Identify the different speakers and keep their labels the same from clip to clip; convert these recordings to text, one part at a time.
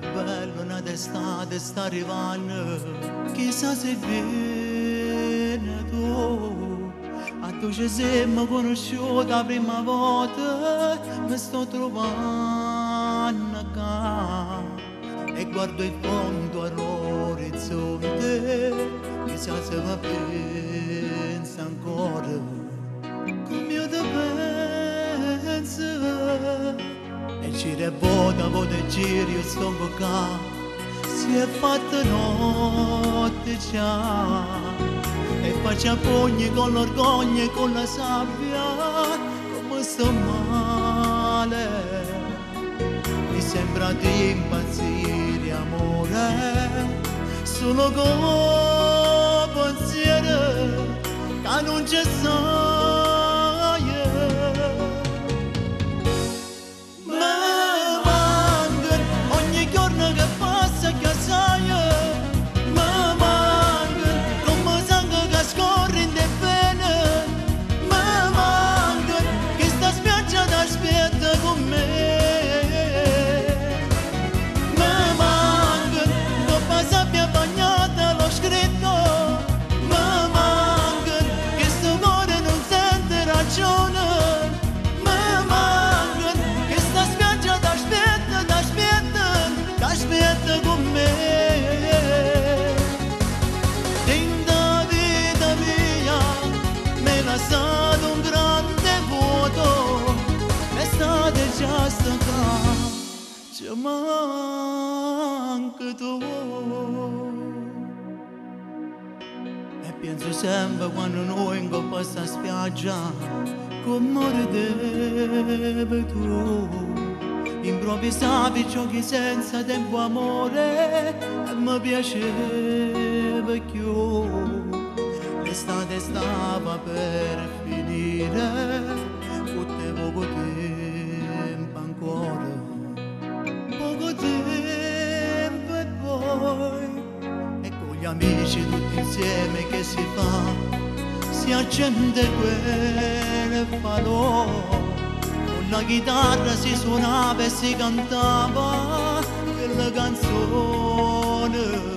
Speaker 1: bello una d'estate sta arrivando, chissà se viene tu. A tu ci siamo conosciuti la prima volta, mi sto trovando qua e guardo il fondo all'orizzonte, chissà se va pensa ancora, come io ti penso. E ci rebota, vota e giri, io sto qua, si è fatta notte già, e faccia pugni con l'orgoglio e con la sabbia, come sto male, mi sembra di impazzire amore, solo con pensiero, che non c'è sai. Stato un grande vuoto, l'estate già sta qua, ci manca tu. E penso sempre quando noi in coppa sta spiaggia, come ridevi tu, improvvisavi giochi senza tempo amore, e mi piaceva più. L'estate stava per finire, fotte poco tempo ancora, poco tempo e poi, e con gli amici tutti insieme che si fa, si accende quel falò, con la chitarra si suonava e si cantava quella canzone,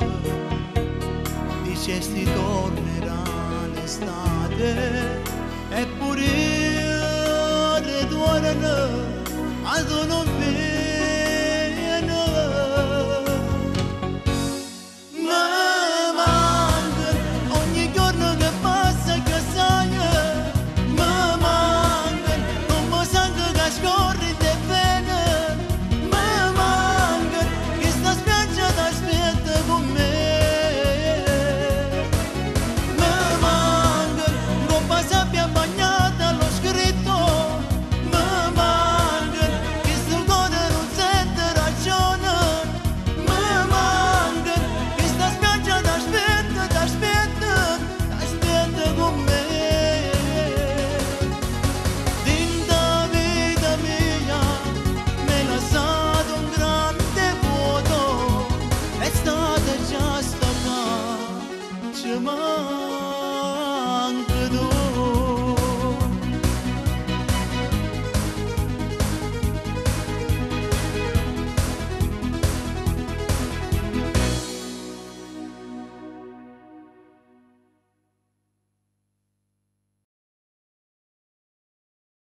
Speaker 1: dicesti tornerà l'estate, eppure